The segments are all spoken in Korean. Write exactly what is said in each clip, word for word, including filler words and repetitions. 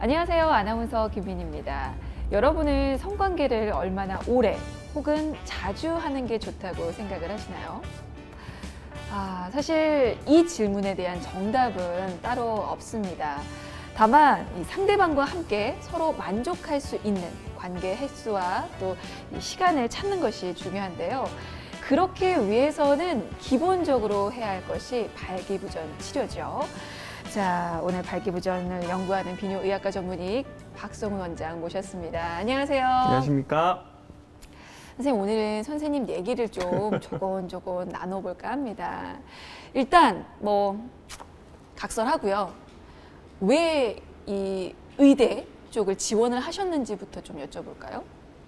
안녕하세요. 아나운서 김민희입니다. 여러분은 성관계를 얼마나 오래 혹은 자주 하는 게 좋다고 생각을 하시나요? 아, 사실 이 질문에 대한 정답은 따로 없습니다. 다만 이 상대방과 함께 서로 만족할 수 있는 관계 횟수와 또 이 시간을 찾는 것이 중요한데요. 그렇게 위해서는 기본적으로 해야 할 것이 발기부전 치료죠. 자, 오늘 발기부전을 연구하는 비뇨의학과 전문의 박성훈 원장 모셨습니다. 안녕하세요. 안녕하십니까. 선생님, 오늘은 선생님 얘기를 좀 조곤조곤 나눠볼까 합니다. 일단 뭐 각설하고요. 왜 이 의대 쪽을 지원을 하셨는지부터 좀 여쭤볼까요?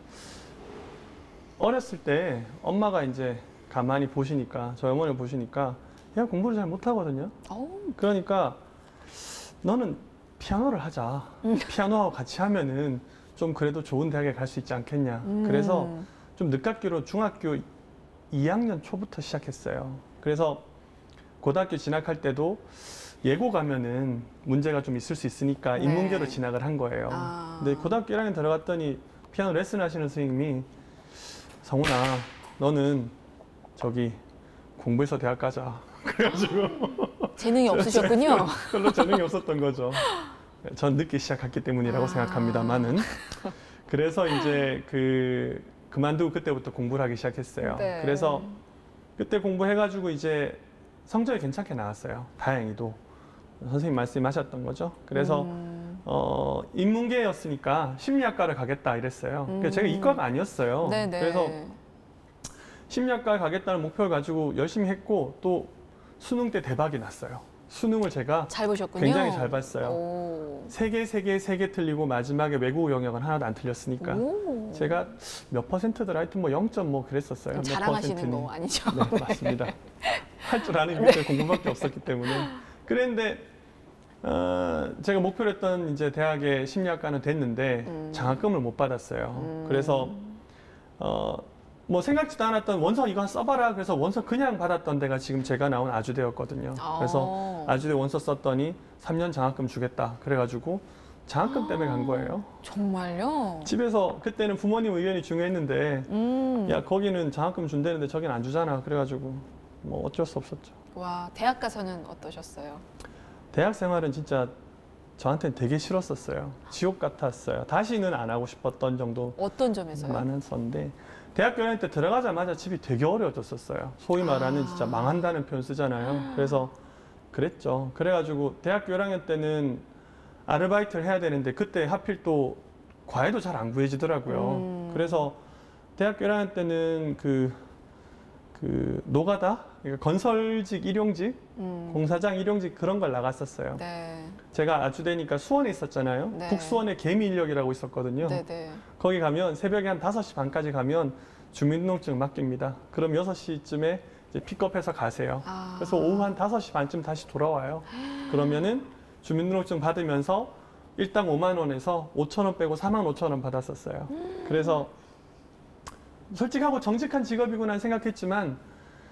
어렸을 때 엄마가 이제 가만히 보시니까, 저희 어머니를 보시니까 얘가 공부를 잘 못하거든요. 오. 그러니까 너는 피아노를 하자. 음. 피아노하고 같이 하면은 좀 그래도 좋은 대학에 갈 수 있지 않겠냐. 음. 그래서 좀 늦깎이로 중학교 이 학년 초부터 시작했어요. 그래서 고등학교 진학할 때도 예고 가면은 문제가 좀 있을 수 있으니까 네. 인문계로 진학을 한 거예요. 아. 근데 고등학교 일 학년 들어갔더니 피아노 레슨 하시는 선생님이 성훈아, 너는 저기 공부해서 대학 가자. 그래가지고 재능이 없으셨군요. 별로 재능이 없었던 거죠. 전 늦게 시작했기 때문이라고 아. 생각합니다만은. 그래서 이제 그 그만두고 그때부터 공부를 하기 시작했어요. 네. 그래서 그때 공부해가지고 이제 성적이 괜찮게 나왔어요. 다행히도. 선생님 말씀하셨던 거죠. 그래서 음. 어, 인문계였으니까 심리학과를 가겠다 이랬어요. 음. 그래서 제가 이과가 아니었어요. 네네. 그래서 심리학과를 가겠다는 목표를 가지고 열심히 했고 또 수능 때 대박이 났어요. 수능을 제가 잘 보셨군요. 굉장히 잘 봤어요. 오. 세 개, 세 개, 세 개 틀리고 마지막에 외국어 영역은 하나도 안 틀렸으니까 오. 제가 몇 퍼센트더라 하여튼 뭐 영 점 뭐 그랬었어요. 몇 자랑하시는 퍼센트니. 거 아니죠? 네, 맞습니다. 할 줄 아는 게 공부밖에 없었기 때문에. 그랬는데 어, 제가 목표로 했던 이제 대학의 심리학과는 됐는데 음. 장학금을 못 받았어요. 음. 그래서 어, 뭐 생각지도 않았던 원서 이거 써봐라. 그래서 원서 그냥 받았던 데가 지금 제가 나온 아주대였거든요. 그래서 어. 아주대 원서 썼더니 삼 년 장학금 주겠다. 그래가지고 장학금 때문에 간 거예요. 정말요? 집에서 그때는 부모님 의견이 중요했는데 음. 야 거기는 장학금 준다는데 저긴 안 주잖아. 그래가지고 뭐 어쩔 수 없었죠. 와, 대학 가서는 어떠셨어요? 대학 생활은 진짜 저한테는 되게 싫었었어요. 지옥 같았어요. 다시는 안 하고 싶었던 정도 어떤 점에서요? 많았었는데 대학교 일 학년 때 들어가자마자 집이 되게 어려워졌었어요. 소위 말하는 아. 진짜 망한다는 표현 쓰잖아요. 그래서 그랬죠. 그래가지고 대학교 일 학년 때는 아르바이트를 해야 되는데 그때 하필 또 과외도 잘 안 구해지더라고요. 음. 그래서 대학교 일 학년 때는 그, 그 노가다? 그러니까 건설직 일용직? 음. 공사장 일용직 그런 걸 나갔었어요. 네. 제가 아주대니까 수원에 있었잖아요. 네. 북수원에 개미인력이라고 있었거든요. 네네. 거기 가면 새벽에 한 다섯 시 반까지 가면 주민등록증 맡깁니다. 그럼 여섯 시쯤에 이제 픽업해서 가세요. 아. 그래서 오후 한 다섯 시 반쯤 다시 돌아와요. 그러면은 주민등록증 받으면서 일당 오만 원에서 오천 원 빼고 사만 오천 원 받았었어요. 음. 그래서 솔직하고 정직한 직업이구나 생각했지만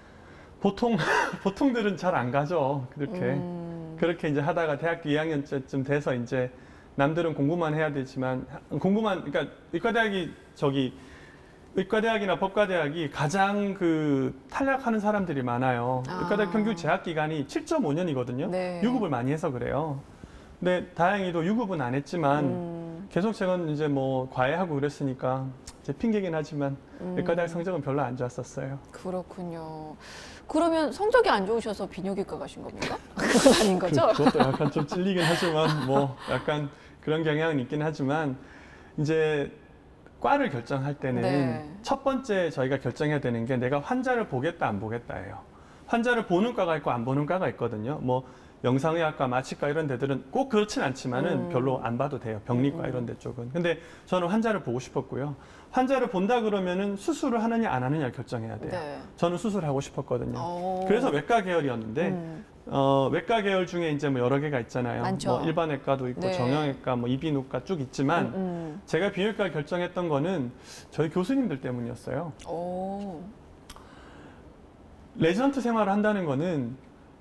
보통 보통들은 잘 안 가죠. 그렇게 음. 그렇게 이제 하다가 대학교 이 학년쯤 돼서 이제 남들은 공부만 해야 되지만 공부만 그러니까 의과대학이 저기 의과대학이나 법과대학이 가장 그 탈락하는 사람들이 많아요. 아. 의과대학 평균 재학 기간이 칠 점 오 년이거든요. 네. 유급을 많이 해서 그래요. 근데 다행히도 유급은 안 했지만 음. 계속 제가 이제 뭐 과외하고 그랬으니까 이제 핑계긴 하지만 음. 의과대학 성적은 별로 안 좋았었어요. 그렇군요. 그러면 성적이 안 좋으셔서 비뇨기과 가신 겁니까? 그건 아닌 거죠? 그, 그것도 약간 좀 찔리긴 하지만 뭐 약간 그런 경향은 있긴 하지만 이제 과를 결정할 때는 네. 첫 번째 저희가 결정해야 되는 게 내가 환자를 보겠다 안 보겠다예요. 환자를 보는 과가 있고 안 보는 과가 있거든요. 뭐 영상의학과, 마취과 이런 데들은 꼭 그렇진 않지만은 음. 별로 안 봐도 돼요. 병리과 음. 이런 데 쪽은. 근데 저는 환자를 보고 싶었고요. 환자를 본다 그러면은 수술을 하느냐 안 하느냐 결정해야 돼요. 네. 저는 수술하고 싶었거든요. 오. 그래서 외과 계열이었는데 음. 어, 외과 계열 중에 이제 뭐 여러 개가 있잖아요. 많죠. 뭐 일반외과도 있고 네. 정형외과, 뭐 이비인후과 쭉 있지만 음, 음. 제가 비뇨기과를 결정했던 거는 저희 교수님들 때문이었어요. 오. 레지던트 생활을 한다는 거는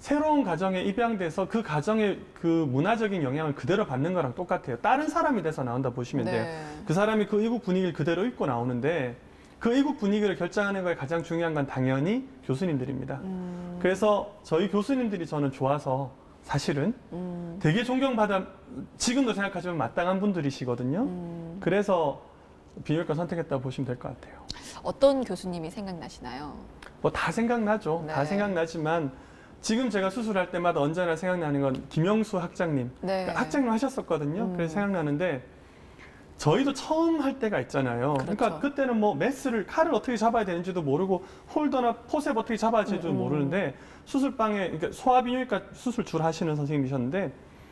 새로운 가정에 입양돼서 그 가정의 그 문화적인 영향을 그대로 받는 거랑 똑같아요. 다른 사람이 돼서 나온다 보시면 돼요. 네. 그 사람이 그 이국 분위기를 그대로 입고 나오는데 그 이국 분위기를 결정하는 거에 가장 중요한 건 당연히 교수님들입니다. 음. 그래서 저희 교수님들이 저는 좋아서 사실은 음. 되게 존경받아, 지금도 생각하시면 마땅한 분들이시거든요. 음. 그래서 비뇨기과 선택했다고 보시면 될 것 같아요. 어떤 교수님이 생각나시나요? 뭐 다 생각나죠. 네. 다 생각나지만 지금 제가 수술할 때마다 언제나 생각나는 건 김영수 학장님. 네. 그러니까 학장님 하셨었거든요. 음. 그래서 생각나는데 저희도 처음 할 때가 있잖아요. 그렇죠. 그러니까 그때는 뭐 메스를 칼을 어떻게 잡아야 되는지도 모르고 홀더나 포셉 어떻게 잡아야 되는지도 음, 음. 모르는데 수술방에 그러니까 소아비뇨기과 수술 줄 하시는 선생님이셨는데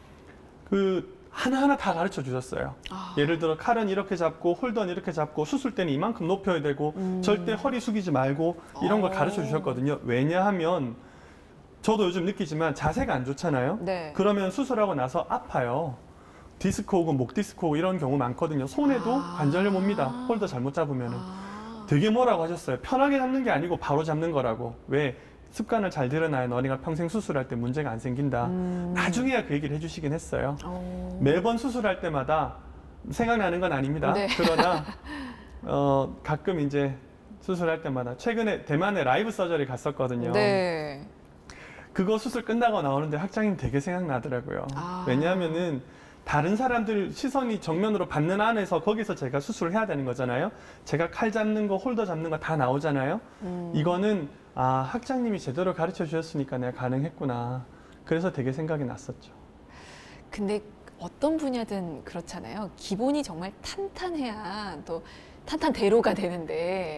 그 하나하나 다 가르쳐 주셨어요. 아. 예를 들어 칼은 이렇게 잡고 홀더는 이렇게 잡고 수술대는 이만큼 높여야 되고 음. 절대 허리 숙이지 말고 이런 걸 어. 가르쳐 주셨거든요. 왜냐하면 저도 요즘 느끼지만 자세가 안 좋잖아요. 네. 그러면 수술하고 나서 아파요. 디스크 오고 목 디스크 오고 이런 경우 많거든요. 손에도 아. 관절염 옵니다. 홀더 잘못 잡으면은. 아. 되게 뭐라고 하셨어요. 편하게 잡는 게 아니고 바로 잡는 거라고. 왜? 습관을 잘 들여놔야 너네가 평생 수술할 때 문제가 안 생긴다. 음. 나중에야 그 얘기를 해주시긴 했어요. 어. 매번 수술할 때마다 생각나는 건 아닙니다. 네. 그러나 어, 가끔 이제 수술할 때마다 최근에 대만에 라이브 서저리 갔었거든요. 네. 그거 수술 끝나고 나오는데 학장님 되게 생각나더라고요. 아. 왜냐하면은 다른 사람들 시선이 정면으로 받는 안에서 거기서 제가 수술을 해야 되는 거잖아요. 제가 칼 잡는 거, 홀더 잡는 거 다 나오잖아요. 음. 이거는 아 학장님이 제대로 가르쳐 주셨으니까 내가 가능했구나. 그래서 되게 생각이 났었죠. 근데 어떤 분야든 그렇잖아요. 기본이 정말 탄탄해야 또 탄탄대로가 되는데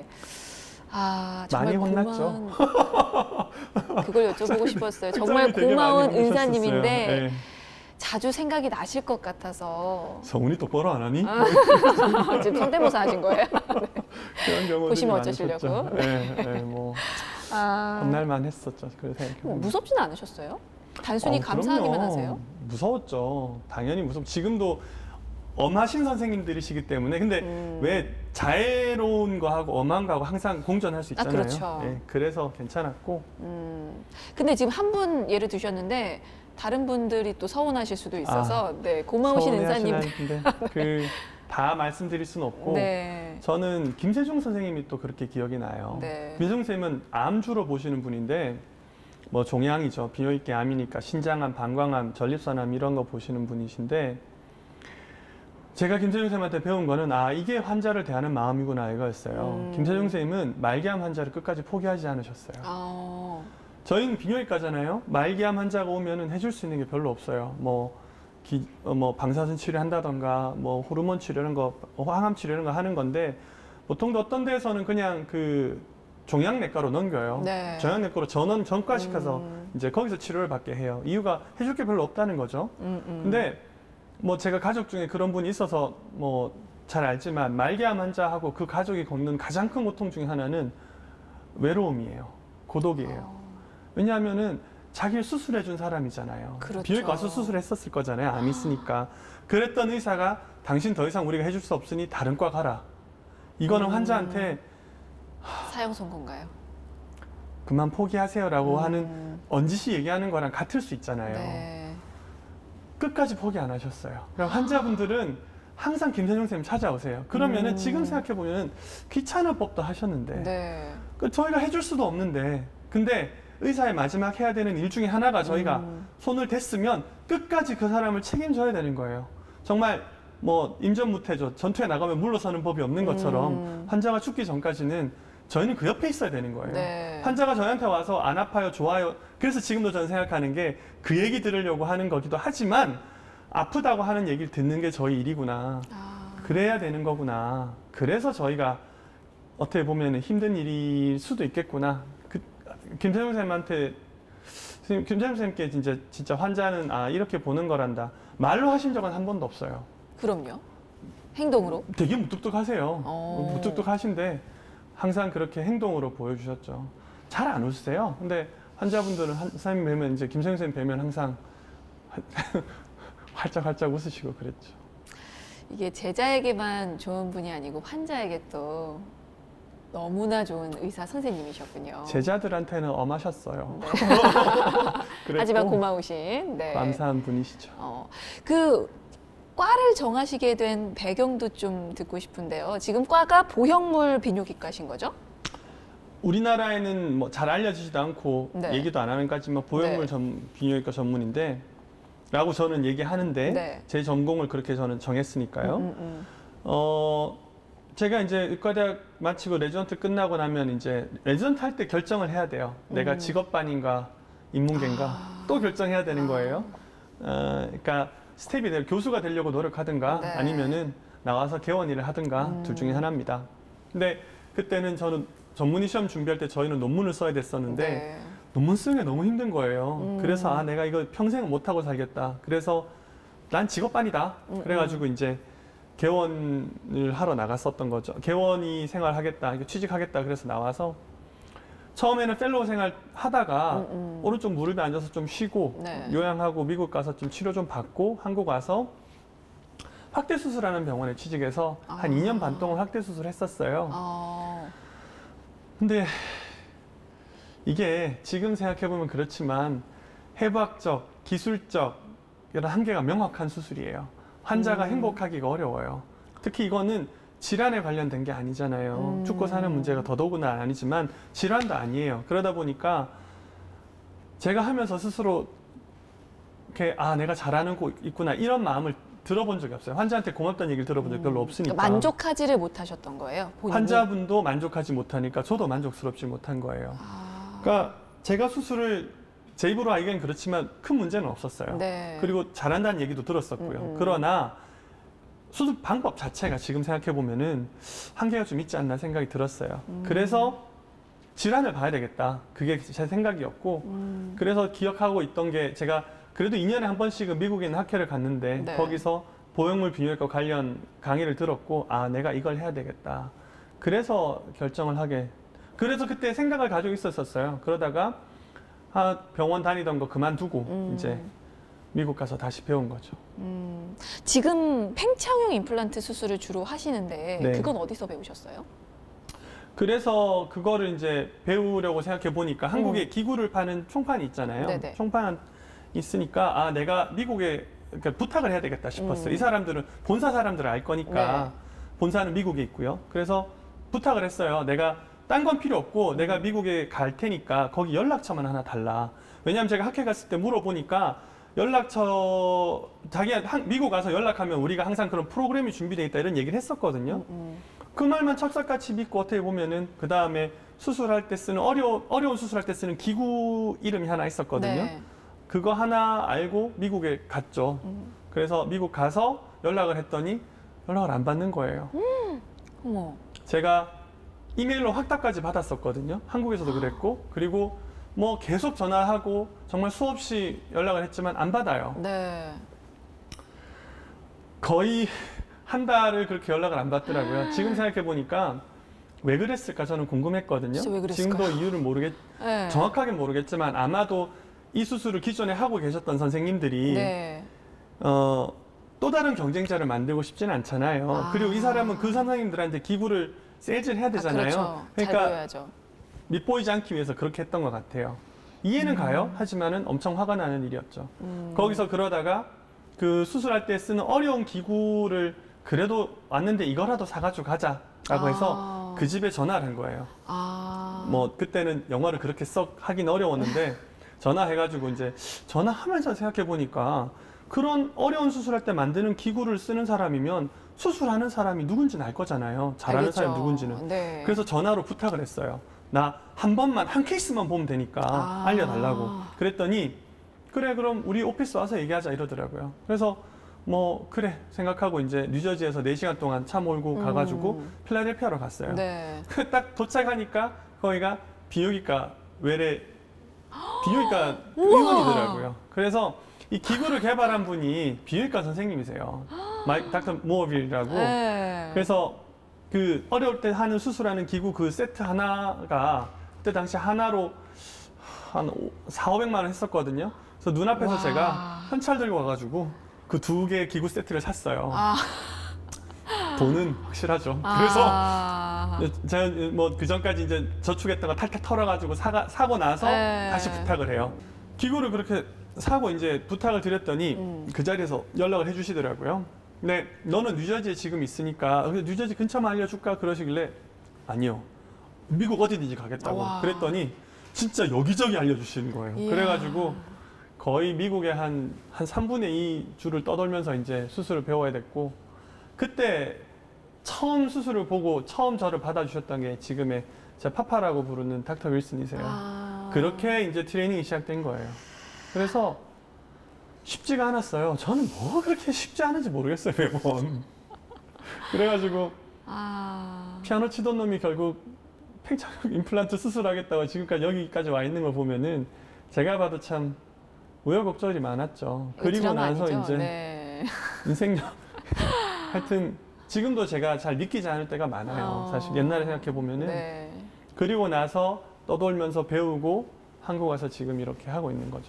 아 정말 많이 혼났죠. 고마운 그걸 여쭤보고 싶었어요. 정말 학장님이 되게 고마운 많이 혼내셨었어요. 은사님인데 네. 자주 생각이 나실 것 같아서 성훈이 똑바로 안 하니? 아, 지금 성대모사 하신 거예요? 그런 경우들이 보시면 많으셨죠. 어쩌시려고? 네, 네, 뭐 아, 혼날만 했었죠. 그래서 뭐 무섭진 않으셨어요? 단순히 어, 감사하기만 그럼요. 하세요? 무서웠죠. 당연히 무섭. 지금도 엄하신 선생님들이시기 때문에 근데 음. 왜 자애로운 거하고 엄한 거하고 항상 공존할 수 아, 있잖아요. 그렇죠. 네, 그래서 괜찮았고 음, 근데 지금 한 분 예를 드셨는데 다른 분들이 또 서운하실 수도 있어서 네 고마우신 은사님들 그다 말씀드릴 수는 없고 네. 저는 김세중 선생님이 또 그렇게 기억이 나요. 네. 김세중 선생님은 암 주로 보시는 분인데 뭐 종양이죠. 비뇨기계 암이니까 신장암, 방광암, 전립선암 이런 거 보시는 분이신데 제가 김세중 선생님한테 배운 거는 아 이게 환자를 대하는 마음이구나 이거였어요. 음. 김세중 선생님은 말기암 환자를 끝까지 포기하지 않으셨어요. 아, 저희는 비뇨기과잖아요. 말기암 환자가 오면은 해줄 수 있는 게 별로 없어요. 뭐, 기, 어, 뭐 방사선 치료한다던가, 뭐 호르몬 치료 이런 거, 항암 치료 이런 거 하는 건데 보통도 어떤 데에서는 그냥 그 종양내과로 넘겨요. 네. 종양내과로 전원 전과시켜서 음. 이제 거기서 치료를 받게 해요. 이유가 해줄 게 별로 없다는 거죠. 음, 음. 근데 뭐 제가 가족 중에 그런 분이 있어서 뭐 잘 알지만 말기암 환자하고 그 가족이 겪는 가장 큰 고통 중에 하나는 외로움이에요. 고독이에요. 어. 왜냐하면은 자기를 수술해 준 사람이잖아요. 그렇죠. 비뇨기과 와서 수술했었을 거잖아요. 암 있으니까. 그랬던 의사가 당신 더 이상 우리가 해줄 수 없으니 다른 과 가라. 이거는 음. 환자한테 사형 선고인가요? 그만 포기하세요라고 음. 하는 언지시 얘기하는 거랑 같을 수 있잖아요. 네. 끝까지 포기 안 하셨어요. 그럼 환자분들은 항상 김세중 선생님 찾아오세요. 그러면은 음. 지금 생각해 보면 귀찮은 법도 하셨는데 네. 그 저희가 해줄 수도 없는데 근데 의사의 마지막 해야 되는 일 중에 하나가 저희가 음. 손을 댔으면 끝까지 그 사람을 책임져야 되는 거예요. 정말 뭐 임전무태죠. 전투에 나가면 물러서는 법이 없는 것처럼 음. 환자가 죽기 전까지는 저희는 그 옆에 있어야 되는 거예요. 네. 환자가 저희한테 와서 안 아파요, 좋아요. 그래서 지금도 저는 생각하는 게 그 얘기 들으려고 하는 거기도 하지만 아프다고 하는 얘기를 듣는 게 저희 일이구나. 아. 그래야 되는 거구나. 그래서 저희가 어떻게 보면 힘든 일일 수도 있겠구나. 그, 김세중 선생님한테, 김세중 선생님께 진짜, 진짜 환자는 아, 이렇게 보는 거란다. 말로 하신 적은 한 번도 없어요. 그럼요. 행동으로? 되게 무뚝뚝하세요. 어. 무뚝뚝하신데 항상 그렇게 행동으로 보여주셨죠. 잘 안 웃으세요. 근데 환자분들은 한, 선생님 뵈면 이제 김세중 선생님 뵈면 항상 활짝활짝 웃으시고 그랬죠. 이게 제자에게만 좋은 분이 아니고 환자에게 또 너무나 좋은 의사 선생님이셨군요. 제자들한테는 엄하셨어요. 네. 그랬고 하지만 고마우신. 네. 감사한 분이시죠. 어, 그 과를 정하시게 된 배경도 좀 듣고 싶은데요. 지금 과가 보형물 비뇨기과신 거죠? 우리나라에는 뭐 잘 알려지지도 않고 네. 얘기도 안 하는 까지만 보형물 네. 전, 비뇨기과 전문인데 라고 저는 얘기하는데 네. 제 전공을 그렇게 저는 정했으니까요. 음, 음, 음. 어, 제가 이제 의과대학 마치고 레지던트 끝나고 나면 이제 레지던트 할 때 결정을 해야 돼요. 내가 음. 직업반인가 인문계인가 아. 또 결정해야 되는 아. 거예요. 어, 그러니까 스텝이 될 교수가 되려고 노력하든가 네. 아니면은 나와서 개원 일을 하든가 음. 둘 중에 하나입니다. 근데 그때는 저는 전문의 시험 준비할 때 저희는 논문을 써야 됐었는데 네. 논문 쓰는 게 너무 힘든 거예요. 음. 그래서 아 내가 이거 평생 못 하고 살겠다. 그래서 난 직업반이다. 음, 그래가지고 이제 개원을 하러 나갔었던 거죠. 개원이 생활하겠다, 이거 취직하겠다. 그래서 나와서 처음에는 펠로우 생활 하다가 음, 음. 오른쪽 무릎에 앉아서 좀 쉬고 네. 요양하고 미국 가서 좀 치료 좀 받고 한국 와서 확대 수술하는 병원에 취직해서 아. 한 이 년 반 동안 확대 수술을 했었어요. 어, 근데 이게 지금 생각해보면 그렇지만 해부학적, 기술적 이런 한계가 명확한 수술이에요. 환자가 음. 행복하기가 어려워요. 특히 이거는 질환에 관련된 게 아니잖아요. 음. 죽고 사는 문제가 더더구나 아니지만 질환도 아니에요. 그러다 보니까 제가 하면서 스스로 이렇게 아 내가 잘하는 거 있구나 이런 마음을 들어본 적이 없어요. 환자한테 고맙다는 얘기를 들어본 적이 별로 없으니까. 그러니까 만족하지를 못하셨던 거예요, 본인이? 환자분도 만족하지 못하니까 저도 만족스럽지 못한 거예요. 아, 그러니까 제가 수술을 제 입으로 하기엔 그렇지만 큰 문제는 없었어요. 네. 그리고 잘한다는 얘기도 들었었고요. 음, 음. 그러나 수술 방법 자체가 지금 생각해 보면은 한계가 좀 있지 않나 생각이 들었어요. 음. 그래서 질환을 봐야 되겠다. 그게 제 생각이었고 음, 그래서 기억하고 있던 게 제가 그래도 이 년에 한 번씩은 미국에 있는 학회를 갔는데 네. 거기서 보형물 비뇨기과 관련 강의를 들었고 아 내가 이걸 해야 되겠다. 그래서 결정을 하게. 그래서 그때 생각을 가지고 있었었어요. 그러다가 아, 병원 다니던 거 그만두고 음. 이제 미국 가서 다시 배운 거죠. 음. 지금 팽창형 임플란트 수술을 주로 하시는데 네. 그건 어디서 배우셨어요? 그래서 그거를 이제 배우려고 생각해 보니까 한국에 음. 기구를 파는 총판이 있잖아요. 네네. 총판 있으니까 아 내가 미국에 그러니까 부탁을 해야 되겠다 싶었어요. 음. 이 사람들은 본사 사람들을 알 거니까 네. 본사는 미국에 있고요. 그래서 부탁을 했어요. 내가 딴 건 필요 없고 음. 내가 미국에 갈 테니까 거기 연락처만 하나 달라. 왜냐하면 제가 학회 갔을 때 물어보니까 연락처 자기가 한- 미국 가서 연락하면 우리가 항상 그런 프로그램이 준비되어 있다 이런 얘기를 했었거든요. 음, 그 말만 척석같이 믿고 어떻게 보면은 그 다음에 수술할 때 쓰는 어려 어려운 수술할 때 쓰는 기구 이름이 하나 있었거든요. 네. 그거 하나 알고 미국에 갔죠. 음. 그래서 미국 가서 연락을 했더니 연락을 안 받는 거예요. 어머. 제가 이메일로 확답까지 받았었거든요. 한국에서도 그랬고 그리고 뭐 계속 전화하고 정말 수없이 연락을 했지만 안 받아요. 네. 거의 한 달을 그렇게 연락을 안 받더라고요. 지금 생각해 보니까 왜 그랬을까 저는 궁금했거든요. 진짜 왜 그랬을까요? 지금도 이유를 모르겠 네. 정확하게 모르겠지만 아마도 이 수술을 기존에 하고 계셨던 선생님들이 네. 어, 또 다른 경쟁자를 만들고 싶지는 않잖아요. 아. 그리고 이 사람은 그 선생님들한테 기구를 세일즈를 해야 되잖아요. 아, 그렇죠. 잘 그러니까 보여야죠. 밉보이지 않기 위해서 그렇게 했던 것 같아요. 이해는 음. 가요. 하지만은 엄청 화가 나는 일이었죠. 음. 거기서 그러다가 그 수술할 때 쓰는 어려운 기구를 그래도 왔는데 이거라도 사가지고 가자라고 아. 해서 그 집에 전화를 한 거예요. 아. 뭐 그때는 영어를 그렇게 썩 하긴 어려웠는데 전화해가지고 이제 전화하면서 생각해 보니까 그런 어려운 수술할 때 만드는 기구를 쓰는 사람이면 수술하는 사람이 누군지는 알 거잖아요. 잘하는 알겠죠. 사람이 누군지는. 네. 그래서 전화로 부탁을 했어요. 나 한 번만 한 케이스만 보면 되니까 아. 알려달라고. 그랬더니 그래 그럼 우리 오피스 와서 얘기하자 이러더라고요. 그래서 뭐 그래 생각하고 이제 뉴저지에서 네 시간 동안 차 몰고 음. 가가지고 필라델피아로 갔어요. 네. 딱 도착하니까 거기가 비뇨기과 외래 비뇨기과 우와. 의원이더라고요. 그래서 이 기구를 개발한 분이 비뇨기과 선생님이세요. 마이 닥터 모어빌이라고. 네. 그래서 그 어려울 때 하는 수술하는 기구 그 세트 하나가 그때 당시 하나로 한 사오백만 원 했었거든요. 그래서 눈앞에서 와. 제가 현찰 들고 와가지고 그 두 개 기구 세트를 샀어요. 아. 돈은 확실하죠. 아. 그래서 제가 뭐 그 전까지 이제 저축했던 거 탈탈 털어가지고 사가, 사고 나서 네. 다시 부탁을 해요. 기구를 그렇게 사고 이제 부탁을 드렸더니 음. 그 자리에서 연락을 해주시더라고요. 근데 너는 뉴저지에 지금 있으니까 뉴저지 근처만 알려줄까 그러시길래 아니요. 미국 어디든지 가겠다고. 와. 그랬더니 진짜 여기저기 알려주시는 거예요. 이야. 그래가지고 거의 미국의 한, 한 삼분의 이 주를 떠돌면서 이제 수술을 배워야 됐고, 그때 처음 수술을 보고 처음 저를 받아주셨던 게 지금의 제 파파라고 부르는 닥터 윌슨이세요. 아. 그렇게 이제 트레이닝이 시작된 거예요. 그래서 쉽지가 않았어요. 저는 뭐 그렇게 쉽지 않은지 모르겠어요, 매번. 그래가지고 아. 피아노 치던 놈이 결국 팽창 임플란트 수술하겠다고 지금까지 여기까지 와 있는 걸 보면은 제가 봐도 참 우여곡절이 많았죠. 그리고 드라마 나서 아니죠? 이제 네. 인생 하여튼 지금도 제가 잘 믿기지 않을 때가 많아요. 어. 사실 옛날에 생각해 보면은 네. 그리고 나서 떠돌면서 배우고 한국 와서 지금 이렇게 하고 있는 거죠.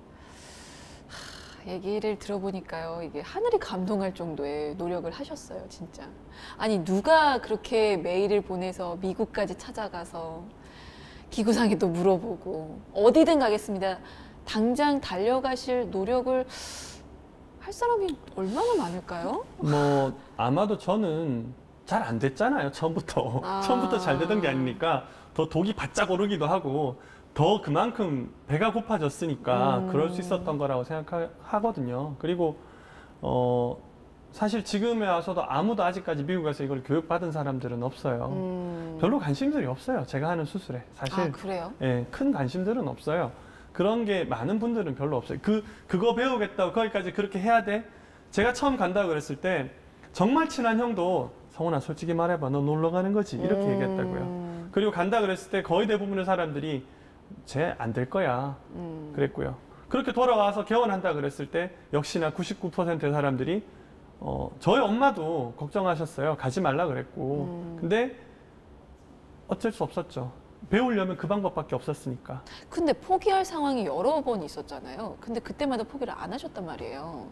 얘기를 들어보니까요, 이게 하늘이 감동할 정도의 노력을 하셨어요, 진짜. 아니, 누가 그렇게 메일을 보내서 미국까지 찾아가서 기구상에도 물어보고 어디든 가겠습니다. 당장 달려가실 노력을 할 사람이 얼마나 많을까요? 뭐 아마도 저는 잘 안 됐잖아요. 처음부터. 아. 처음부터 잘 되던 게 아니니까 더 독이 바짝 오르기도 하고 더 그만큼 배가 고파졌으니까 음. 그럴 수 있었던 거라고 생각하거든요. 그리고 어 사실 지금에 와서도 아무도 아직까지 미국에서 이걸 교육받은 사람들은 없어요. 음. 별로 관심들이 없어요. 제가 하는 수술에. 사실 아, 그래요? 예, 큰 관심들은 없어요. 그런 게 많은 분들은 별로 없어요. 그, 그거 배우겠다고 거기까지 그렇게 해야 돼? 제가 처음 간다고 그랬을 때 정말 친한 형도 성훈아 솔직히 말해봐 너 놀러 가는 거지 이렇게 음. 얘기했다고요. 그리고 간다 그랬을 때 거의 대부분의 사람들이 쟤 안 될 거야 음. 그랬고요. 그렇게 돌아와서 개원한다 그랬을 때 역시나 구십구 퍼센트의 사람들이 어, 저희 엄마도 걱정하셨어요. 가지 말라 그랬고 음. 근데 어쩔 수 없었죠. 배우려면 그 방법밖에 없었으니까. 근데 포기할 상황이 여러 번 있었잖아요. 근데 그때마다 포기를 안 하셨단 말이에요.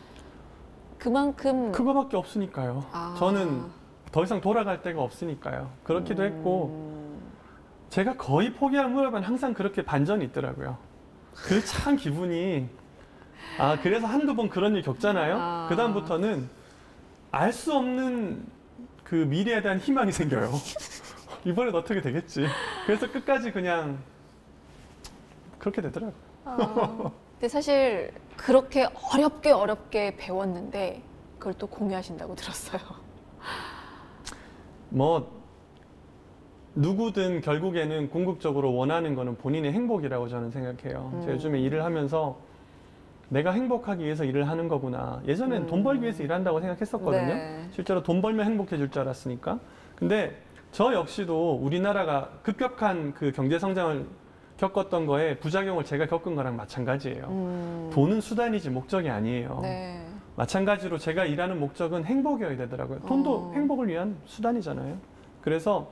그만큼 그거밖에 없으니까요. 아. 저는 더 이상 돌아갈 데가 없으니까요. 그렇기도 음. 했고 제가 거의 포기할 무렵엔 항상 그렇게 반전이 있더라고요. 그 참 기분이 아 그래서 한두 번 그런 일 겪잖아요. 아. 그 다음부터는 알 수 없는 그 미래에 대한 희망이 생겨요. 이번엔 어떻게 되겠지. 그래서 끝까지 그냥 그렇게 되더라고요. 아, 근데 사실 그렇게 어렵게 어렵게 배웠는데 그걸 또 공유하신다고 들었어요. 뭐 누구든 결국에는 궁극적으로 원하는 거는 본인의 행복이라고 저는 생각해요. 음. 제가 요즘에 일을 하면서 내가 행복하기 위해서 일을 하는 거구나. 예전엔 음. 돈 벌기 위해서 일한다고 생각했었거든요. 네. 실제로 돈 벌면 행복해질 줄 알았으니까. 근데 저 역시도 우리나라가 급격한 그 경제 성장을 겪었던 거에 부작용을 제가 겪은 거랑 마찬가지예요. 음. 돈은 수단이지 목적이 아니에요. 네. 마찬가지로 제가 일하는 목적은 행복이어야 되더라고요. 돈도 어. 행복을 위한 수단이잖아요. 그래서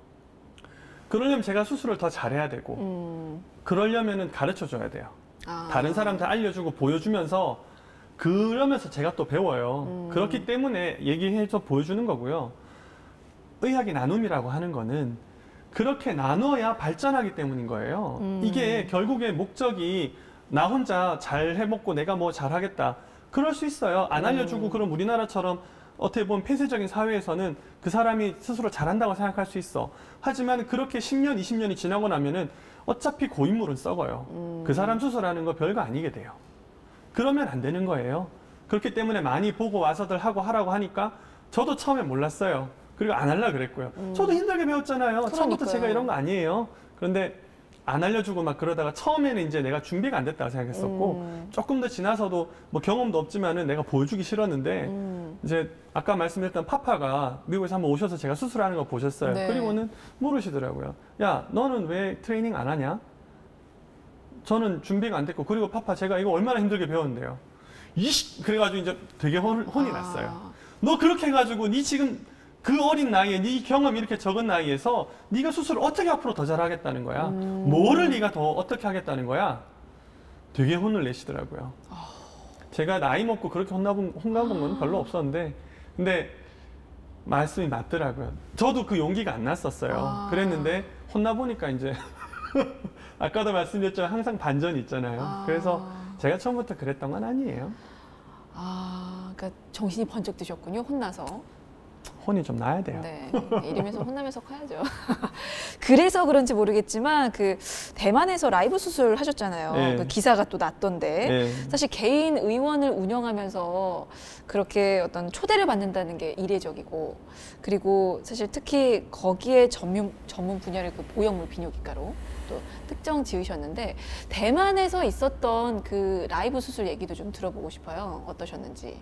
그러려면 제가 수술을 더 잘해야 되고 음. 그러려면은 가르쳐 줘야 돼요. 아. 다른 사람들 알려주고 보여주면서 그러면서 제가 또 배워요. 음. 그렇기 때문에 얘기해서 보여주는 거고요. 의학의 나눔이라고 하는 거는 그렇게 나눠야 발전하기 때문인 거예요. 음. 이게 결국에 목적이 나 혼자 잘 해먹고 내가 뭐 잘하겠다. 그럴 수 있어요. 안 알려주고 음. 그럼 우리나라처럼 어떻게 보면 폐쇄적인 사회에서는 그 사람이 스스로 잘한다고 생각할 수 있어. 하지만 그렇게 십 년, 이십 년이 지나고 나면은 어차피 고인물은 썩어요. 음. 그 사람 수술하는 거 별거 아니게 돼요. 그러면 안 되는 거예요. 그렇기 때문에 많이 보고 와서들 하고 하라고 하니까 저도 처음에 몰랐어요. 그리고 안 하려고 그랬고요. 음. 저도 힘들게 배웠잖아요. 처음부터 그러니까요. 제가 이런 거 아니에요. 그런데 안 알려주고 막 그러다가 처음에는 이제 내가 준비가 안 됐다고 생각했었고 음. 조금 더 지나서도 뭐 경험도 없지만은 내가 보여주기 싫었는데 음. 이제 아까 말씀드렸던 파파가 미국에서 한번 오셔서 제가 수술하는 거 보셨어요. 네. 그리고는 물으시더라고요. 야, 너는 왜 트레이닝 안 하냐? 저는 준비가 안 됐고 그리고 파파 제가 이거 얼마나 힘들게 배웠는데요. 이씨 그래가지고 이제 되게 혼, 혼이 아. 났어요. 너 그렇게 해가지고 니 지금 그 어린 나이에 네 경험 이렇게 적은 나이에서 네가 수술을 어떻게 앞으로 더 잘하겠다는 거야? 음. 뭐를 네가 더 어떻게 하겠다는 거야? 되게 혼을 내시더라고요. 제가 나이 먹고 그렇게 혼나본 혼나본 건 별로 없었는데 근데 말씀이 맞더라고요. 저도 그 용기가 안 났었어요. 아. 그랬는데 혼나 보니까 이제 아까도 말씀드렸지만 항상 반전이 있잖아요. 아. 그래서 제가 처음부터 그랬던 건 아니에요. 아, 그러니까 정신이 번쩍 드셨군요. 혼나서. 혼이 좀 나야 돼요. 네, 이러면서 혼나면서 커야죠. 그래서 그런지 모르겠지만 그 대만에서 라이브 수술 하셨잖아요. 네. 그 기사가 또 났던데. 네. 사실 개인 의원을 운영하면서 그렇게 어떤 초대를 받는다는 게 이례적이고, 그리고 사실 특히 거기에 전문 전문 분야를 그 보형물 비뇨기과로 또 특정 지으셨는데, 대만에서 있었던 그 라이브 수술 얘기도 좀 들어보고 싶어요. 어떠셨는지.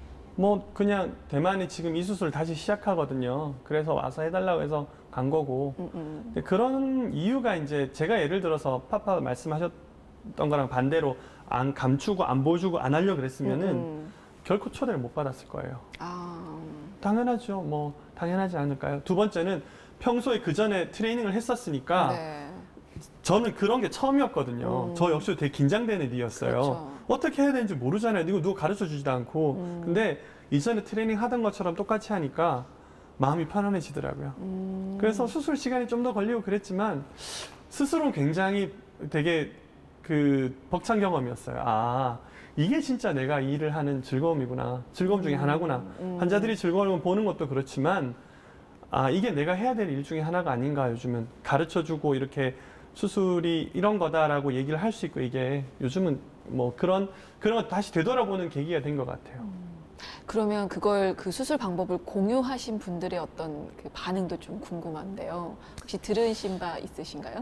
뭐 그냥 대만이 지금 이 수술 다시 시작하거든요. 그래서 와서 해달라고 해서 간 거고. 음, 음. 근데 그런 이유가 이제 제가 예를 들어서 파파 말씀하셨던 거랑 반대로 안 감추고 안 보여주고 안 하려고 그랬으면은 음, 음. 결코 초대를 못 받았을 거예요. 아, 당연하죠. 뭐 당연하지 않을까요? 두 번째는 평소에 그 전에 트레이닝을 했었으니까 네. 저는 그런 게 처음이었거든요. 음. 저 역시도 되게 긴장되는 일이었어요. 그렇죠. 어떻게 해야 되는지 모르잖아요. 이거 누가 가르쳐 주지도 않고. 음. 근데 이전에 트레이닝 하던 것처럼 똑같이 하니까 마음이 편안해지더라고요. 음. 그래서 수술 시간이 좀 더 걸리고 그랬지만 스스로 굉장히 되게 그 벅찬 경험이었어요. 아, 이게 진짜 내가 이 일을 하는 즐거움이구나. 즐거움 중에 음. 하나구나. 음. 환자들이 즐거움을 보는 것도 그렇지만 아, 이게 내가 해야 될 일 중에 하나가 아닌가. 요즘은 가르쳐주고 이렇게 수술이 이런 거다라고 얘기를 할 수 있고, 이게 요즘은 뭐 그런 그런 거 다시 되돌아보는 계기가 된 것 같아요. 그러면 그걸 그 수술 방법을 공유하신 분들의 어떤 그 반응도 좀 궁금한데요. 혹시 들으신 바 있으신가요?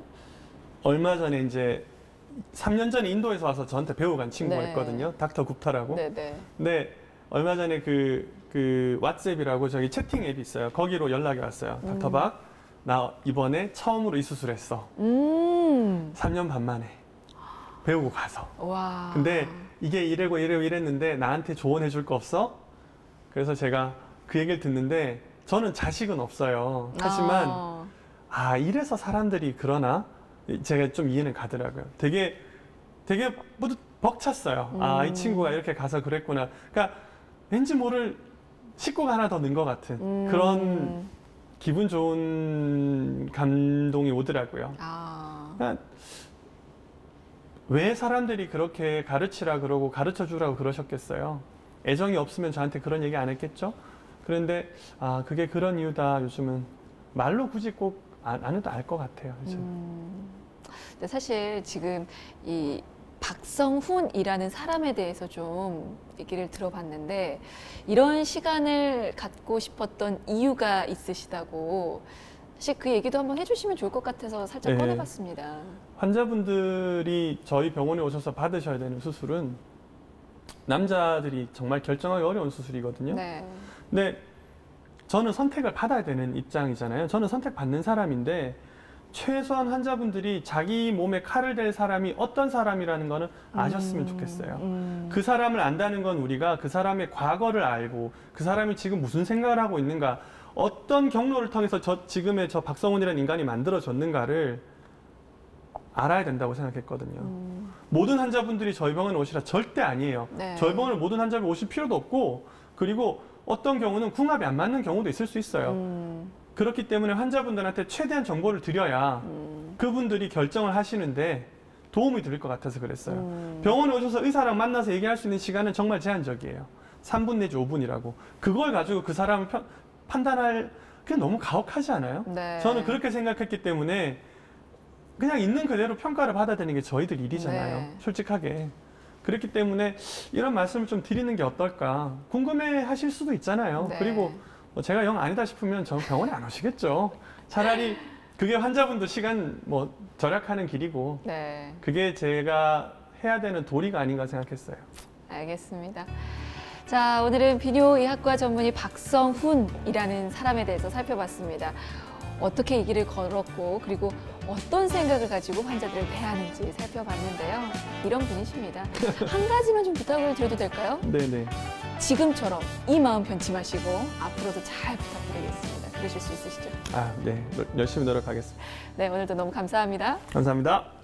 얼마 전에 이제 삼 년 전에 인도에서 와서 저한테 배우고 간 친구가 네. 있거든요. 닥터 굽타라고. 네네. 근데 얼마 전에 그, 그 왓츠앱이라고 저기 채팅 앱이 있어요. 거기로 연락이 왔어요. 음. 닥터 박, 나 이번에 처음으로 이 수술했어. 음. 삼 년 반 만에 배우고 가서. 와. 근데 이게 이래고 이래고 이랬는데 나한테 조언해 줄 거 없어? 그래서 제가 그 얘기를 듣는데 저는 자식은 없어요. 하지만 아. 아, 이래서 사람들이 그러나? 제가 좀 이해는 가더라고요. 되게 되게 뿌듯 벅찼어요. 아, 이 음. 친구가 이렇게 가서 그랬구나. 그러니까 왠지 모를 식구가 하나 더 는 것 같은 음. 그런 기분 좋은 감동이 오더라고요. 아. 그러니까 왜 사람들이 그렇게 가르치라 그러고 가르쳐 주라고 그러셨겠어요? 애정이 없으면 저한테 그런 얘기 안 했겠죠? 그런데 아, 그게 그런 이유다. 요즘은 말로 굳이 꼭 안, 안 해도 알 것 같아요. 요즘. 음. 근데 사실 지금 이 박성훈이라는 사람에 대해서 좀 얘기를 들어봤는데, 이런 시간을 갖고 싶었던 이유가 있으시다고, 사실 그 얘기도 한번 해주시면 좋을 것 같아서 살짝 네. 꺼내봤습니다. 환자분들이 저희 병원에 오셔서 받으셔야 되는 수술은 남자들이 정말 결정하기 어려운 수술이거든요. 네. 근데 저는 선택을 받아야 되는 입장이잖아요. 저는 선택받는 사람인데 최소한 환자분들이 자기 몸에 칼을 댈 사람이 어떤 사람이라는 거는 아셨으면 음, 좋겠어요. 음. 그 사람을 안다는 건 우리가 그 사람의 과거를 알고 그 사람이 지금 무슨 생각을 하고 있는가, 어떤 경로를 통해서 저 지금의 저 박성훈이라는 인간이 만들어졌는가를 알아야 된다고 생각했거든요. 음. 모든 환자분들이 저희 병원에 오시라 절대 아니에요. 네. 저희 병원에 모든 환자분이 오실 필요도 없고, 그리고 어떤 경우는 궁합이 안 맞는 경우도 있을 수 있어요. 음. 그렇기 때문에 환자분들한테 최대한 정보를 드려야 음. 그분들이 결정을 하시는데 도움이 될 것 같아서 그랬어요. 음. 병원에 오셔서 의사랑 만나서 얘기할 수 있는 시간은 정말 제한적이에요. 삼 분 내지 오 분이라고. 그걸 가지고 그 사람을 편, 판단할, 그게 너무 가혹하지 않아요? 네. 저는 그렇게 생각했기 때문에 그냥 있는 그대로 평가를 받아야 되는 게 저희들 일이잖아요. 네. 솔직하게. 그렇기 때문에 이런 말씀을 좀 드리는 게 어떨까. 궁금해 하실 수도 있잖아요. 네. 그리고 뭐 제가 영 아니다 싶으면 저 병원에 안 오시겠죠. 차라리 그게 환자분도 시간 뭐 절약하는 길이고, 네. 그게 제가 해야 되는 도리가 아닌가 생각했어요. 알겠습니다. 자, 오늘은 비뇨의학과 전문의 박성훈이라는 사람에 대해서 살펴봤습니다. 어떻게 이 길을 걸었고, 그리고 어떤 생각을 가지고 환자들을 대하는지 살펴봤는데요. 이런 분이십니다. 한 가지만 좀 부탁을 드려도 될까요? 네네. 지금처럼 이 마음 변치 마시고 앞으로도 잘 부탁드리겠습니다. 그러실 수 있으시죠? 아, 네. 열심히 노력하겠습니다. 네, 오늘도 너무 감사합니다. 감사합니다.